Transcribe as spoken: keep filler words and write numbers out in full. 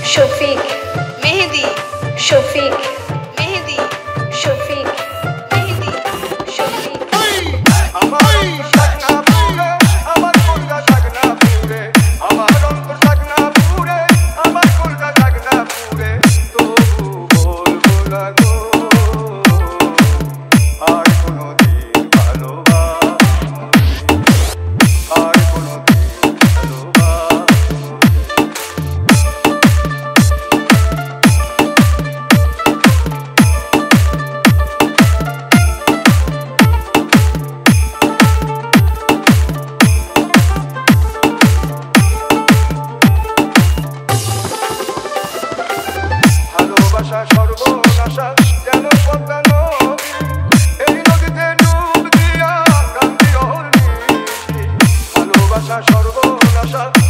শফিক মেহেদি শফিক মেহেদি শফিক মেহেদি শফিক আমার অন্তর থাকনা পুরে আমার কলকা থাকনা পুরে আমার অন্তর থাকনা পুরে আমার কলকা থাকনা পুরে তবু বলবো না গো আর কোনোদিন ভালোবাসবো আর কোনোদিন ভালোবাসবো ভালোবাসা সর্বনাশা যেন পদ্মা নদী এই নদীতে ডুব দিয়া কান্দি রহল নিশি ভালোবাসা সর্বনাশা